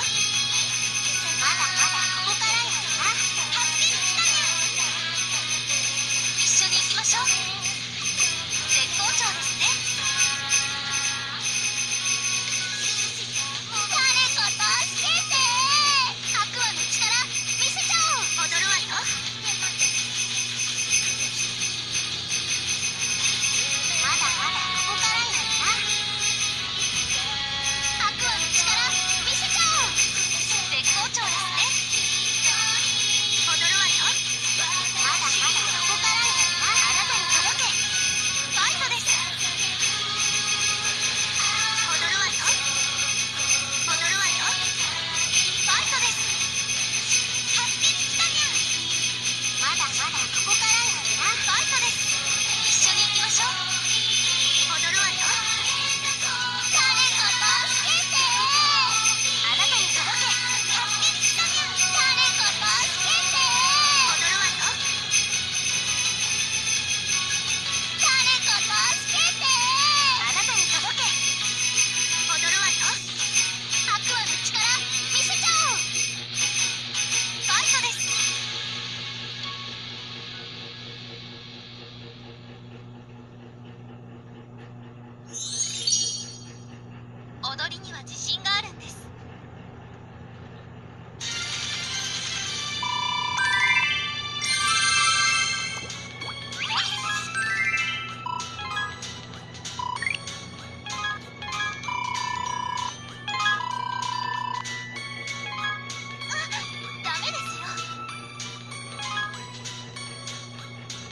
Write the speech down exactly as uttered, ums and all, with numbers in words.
まだまだここからよな。助けに来たにゃ。一緒に行きましょう。絶好調ですね。誰か助けて。悪魔の力見せちゃおう。踊るわよ。まだまだここからよな。悪魔の力見せちゃおう。絶好調ですね。踊るわよ。まだまだここからよな。あなたに届け。ファイトです。踊るわよ。踊るわよ。ファイトです。助けに来たにゃ。まだまだここからよな。ファイトです。一緒に行きましょう。踊るわよ。誰か助けて。あなたに届け。助けに来たにゃ。誰か助けて。踊るわよ。誰か助けて。あなたに届け。踊るわよ。悪魔の力見せちゃおう。ファイトです。踊りには自信が